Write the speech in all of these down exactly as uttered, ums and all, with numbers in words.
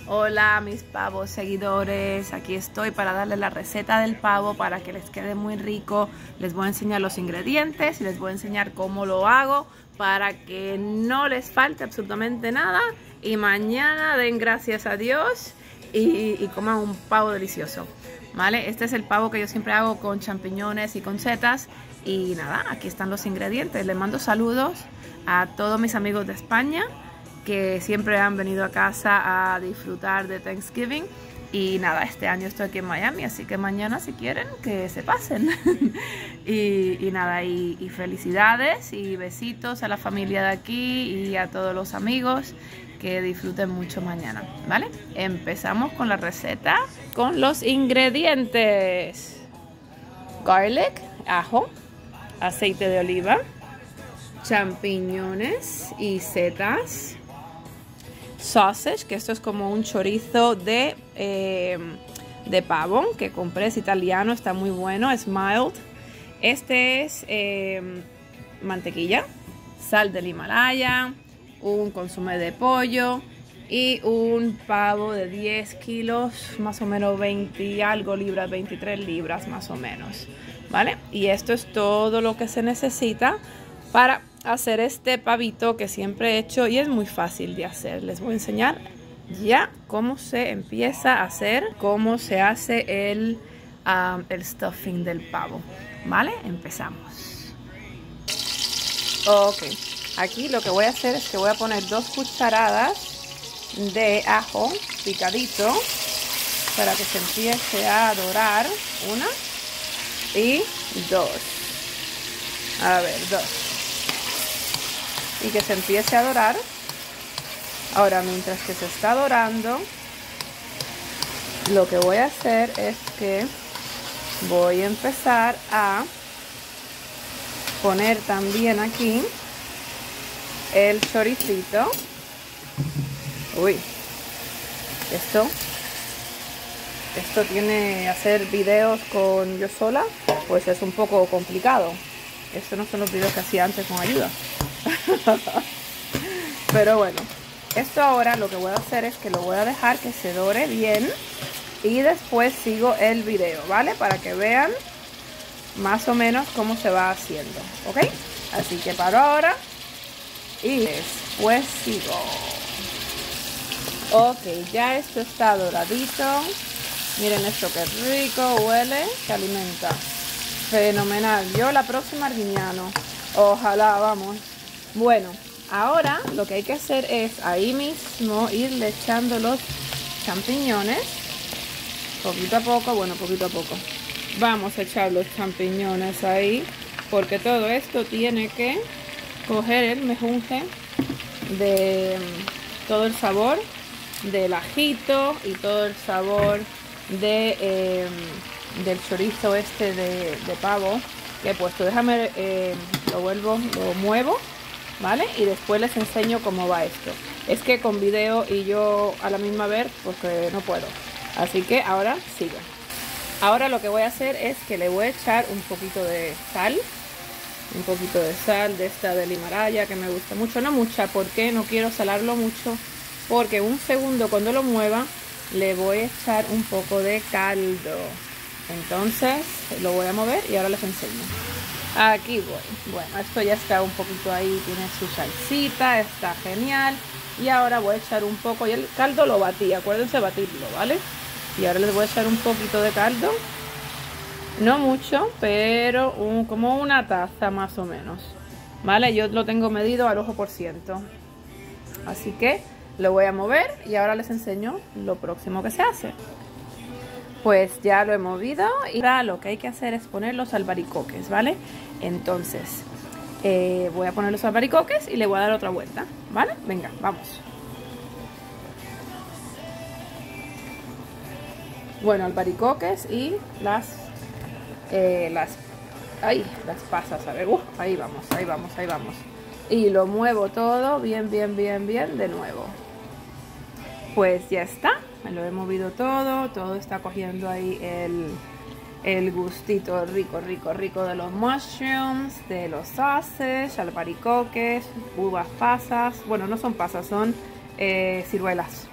Hola mis pavos seguidores, aquí estoy para darles la receta del pavo para que les quede muy rico. Les voy a enseñar los ingredientes y les voy a enseñar cómo lo hago para que no les falte absolutamente nada y mañana den gracias a Dios y, y coman un pavo delicioso. ¿Vale? Este es el pavo que yo siempre hago con champiñones y con setas. Y nada, aquí están los ingredientes. Les mando saludos a todos mis amigos de España que siempre han venido a casa a disfrutar de Thanksgiving. Y nada, este año estoy aquí en Miami, así que mañana si quieren que se pasen. y, y nada, y, y felicidades y besitos a la familia de aquí y a todos los amigos. Que disfruten mucho mañana, ¿vale? Empezamos con la receta, con los ingredientes. Garlic, ajo, aceite de oliva, champiñones y setas, sausage, que esto es como un chorizo de, eh, de pavo que compré, es italiano, está muy bueno, es mild. Este es eh, mantequilla, sal del Himalaya, un consomé de pollo y un pavo de diez kilos, más o menos veinte y algo libras, veintitrés libras más o menos, ¿vale? Y esto es todo lo que se necesita para hacer este pavito que siempre he hecho y es muy fácil de hacer. Les voy a enseñar ya cómo se empieza a hacer, cómo se hace el, um, el stuffing del pavo, ¿vale? Empezamos. Ok. Aquí lo que voy a hacer es que voy a poner dos cucharadas de ajo picadito para que se empiece a dorar. Una y dos. A ver, dos. Y que se empiece a dorar. Ahora, mientras que se está dorando, lo que voy a hacer es que voy a empezar a poner también aquí el choricito. Uy, esto esto tiene hacer videos con yo sola, pues es un poco complicado. Estos no son los videos que hacía antes con ayuda. Pero bueno, esto ahora lo que voy a hacer es que lo voy a dejar que se dore bien y después sigo el video, ¿vale? Para que vean más o menos cómo se va haciendo, ¿ok? Así que paro ahora y después sigo. Ok, ya esto está doradito. Miren esto que rico huele, que alimenta. Fenomenal. Yo la próxima Arguiñano. Ojalá, vamos. Bueno, ahora lo que hay que hacer es ahí mismo irle echando los champiñones. Poquito a poco, bueno, poquito a poco. Vamos a echar los champiñones ahí, porque todo esto tiene que coger el mejunje de todo el sabor del ajito y todo el sabor de, eh, del chorizo este de, de pavo que he puesto. Déjame, eh, lo vuelvo, lo muevo, ¿vale? Y después les enseño cómo va esto. Es que con video y yo a la misma vez, pues que no puedo. Así que ahora sigo. Ahora lo que voy a hacer es que le voy a echar un poquito de sal. Un poquito de sal de esta del Himalaya que me gusta mucho. No mucha, porque no quiero salarlo mucho. Porque un segundo cuando lo mueva le voy a echar un poco de caldo. Entonces lo voy a mover y ahora les enseño. Aquí voy. Bueno, esto ya está un poquito ahí, tiene su salsita, está genial. Y ahora voy a echar un poco, y el caldo lo batí, acuérdense batirlo, ¿vale? Y ahora les voy a echar un poquito de caldo. No mucho, pero un, como una taza más o menos, ¿vale? Yo lo tengo medido al ojo por ciento. Así que lo voy a mover y ahora les enseño lo próximo que se hace. Pues ya lo he movido y ahora lo que hay que hacer es poner los albaricoques, ¿vale? Entonces eh, voy a poner los albaricoques y le voy a dar otra vuelta, ¿vale? Venga, vamos. Bueno, albaricoques y las eh, las ay, las pasas, a ver, uh, ahí vamos, ahí vamos, ahí vamos. Y lo muevo todo bien, bien, bien, bien de nuevo. Pues ya está, me lo he movido todo, todo está cogiendo ahí el, el gustito rico, rico, rico de los mushrooms, de los sauces, albaricoques, uvas pasas. Bueno, no son pasas, son eh, ciruelas.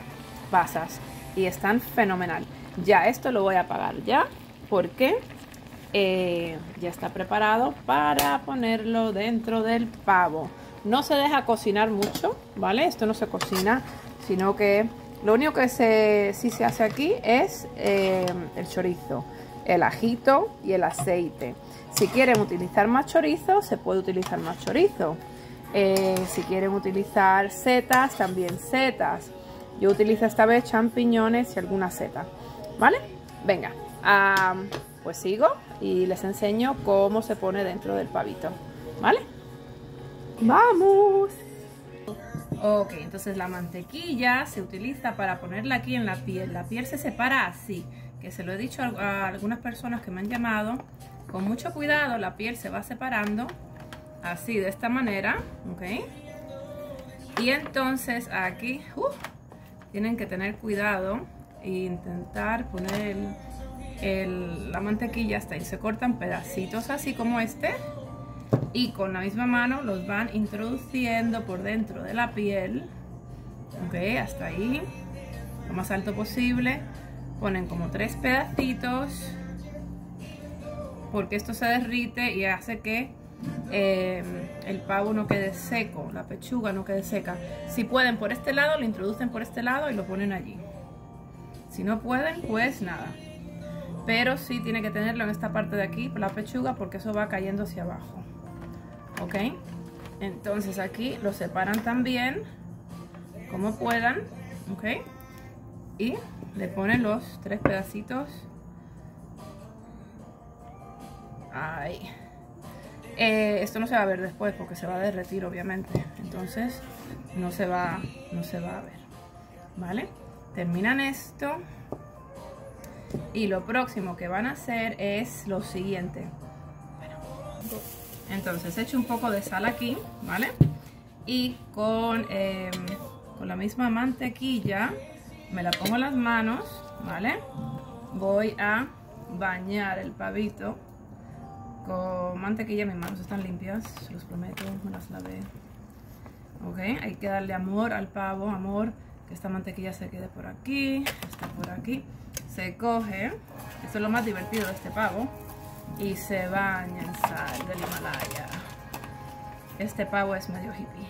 pasas y están fenomenal. Ya esto lo voy a apagar ya porque eh, ya está preparado para ponerlo dentro del pavo. No se deja cocinar mucho, ¿vale? Esto no se cocina, sino que lo único que se, sí se hace aquí es eh, el chorizo, el ajito y el aceite. Si quieren utilizar más chorizo, se puede utilizar más chorizo. Eh, si quieren utilizar setas, también setas. Yo utilizo esta vez champiñones y alguna seta, ¿vale? Venga, um, pues sigo y les enseño cómo se pone dentro del pavito, ¿vale? ¡Vamos! Ok, entonces la mantequilla se utiliza para ponerla aquí en la piel. La piel se separa así, que se lo he dicho a, a algunas personas que me han llamado. Con mucho cuidado la piel se va separando así, de esta manera, ok. Y entonces aquí uh, tienen que tener cuidado e intentar poner el, el, la mantequilla hasta ahí. Se cortan pedacitos así como este. Y con la misma mano los van introduciendo por dentro de la piel, ok, hasta ahí, lo más alto posible. Ponen como tres pedacitos, porque esto se derrite y hace que eh, el pavo no quede seco, la pechuga no quede seca. Si pueden por este lado, lo introducen por este lado y lo ponen allí. Si no pueden, pues nada. Pero sí tiene que tenerlo en esta parte de aquí, por la pechuga, porque eso va cayendo hacia abajo. Ok, entonces aquí lo separan también como puedan, ok, y le ponen los tres pedacitos ahí. Eh, esto no se va a ver después porque se va a derretir, obviamente, entonces no se va, no se va a ver, ¿vale? Terminan esto y lo próximo que van a hacer es lo siguiente. Bueno, entonces echo un poco de sal aquí, ¿vale? Y con, eh, con la misma mantequilla me la pongo en las manos, ¿vale? Voy a bañar el pavito con mantequilla. Mis manos están limpias, se los prometo, me las lavé. Ok, hay que darle amor al pavo, amor, que esta mantequilla se quede por aquí, está por aquí. Se coge, esto es lo más divertido de este pavo, y se baña en sal del Himalaya. Este pavo es medio hippie,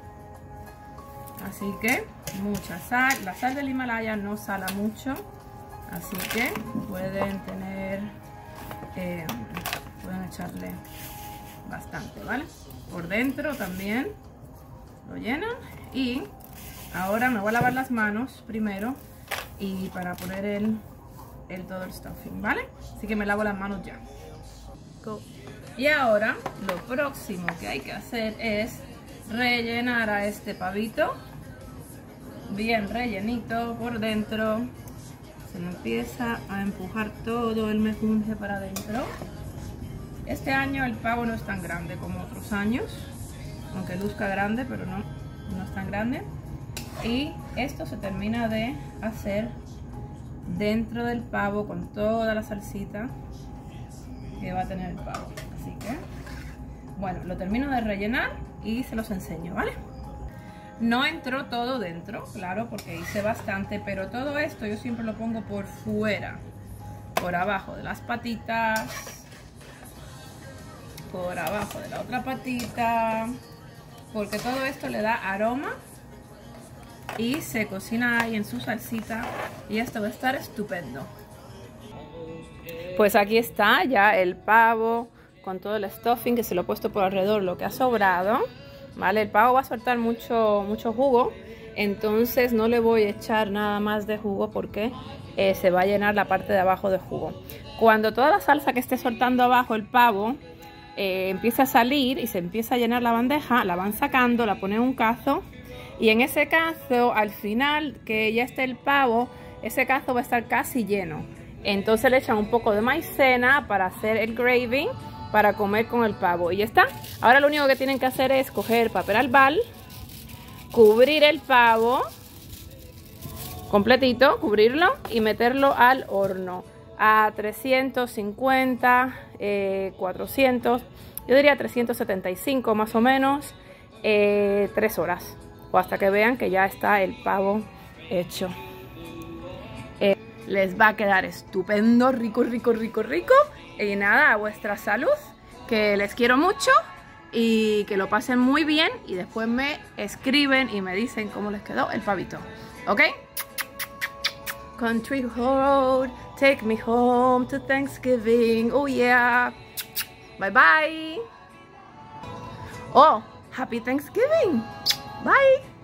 así que mucha sal. La sal del Himalaya no sala mucho, así que pueden tener eh, pueden echarle bastante, ¿vale? Por dentro también lo llenan. Y ahora me voy a lavar las manos primero y para poner el, el todo el stuffing, ¿vale? Así que me lavo las manos ya. Go. Y ahora lo próximo que hay que hacer es rellenar a este pavito bien rellenito por dentro. Se le empieza a empujar todo el mejunje para adentro. Este año el pavo no es tan grande como otros años, aunque luzca grande, pero no, no es tan grande. Y esto se termina de hacer dentro del pavo con toda la salsita que va a tener el pavo. Así que, bueno, lo termino de rellenar y se los enseño, ¿vale? No entró todo dentro, claro, porque hice bastante, pero todo esto yo siempre lo pongo por fuera, por abajo de las patitas, por abajo de la otra patita, porque todo esto le da aroma y se cocina ahí en su salsita y esto va a estar estupendo. Pues aquí está ya el pavo con todo el stuffing, que se lo he puesto por alrededor lo que ha sobrado, ¿vale? El pavo va a soltar mucho, mucho jugo, entonces no le voy a echar nada más de jugo porque eh, se va a llenar la parte de abajo de jugo. Cuando toda la salsa que esté soltando abajo el pavo eh, empieza a salir y se empieza a llenar la bandeja, la van sacando, la ponen en un cazo y en ese cazo, al final que ya esté el pavo, ese cazo va a estar casi lleno. Entonces le echan un poco de maicena para hacer el gravy, para comer con el pavo. Y ya está. Ahora lo único que tienen que hacer es coger papel albal, cubrir el pavo completito, cubrirlo y meterlo al horno a trescientos cincuenta, eh, cuatrocientos, yo diría trescientos setenta y cinco más o menos, eh, tres horas. O hasta que vean que ya está el pavo hecho. Les va a quedar estupendo, rico, rico, rico, rico. Y nada, a vuestra salud, que les quiero mucho y que lo pasen muy bien. Y después me escriben y me dicen cómo les quedó el pavito. ¿Ok? Country road, take me home to Thanksgiving. Oh yeah. Bye bye. Oh, happy Thanksgiving. Bye.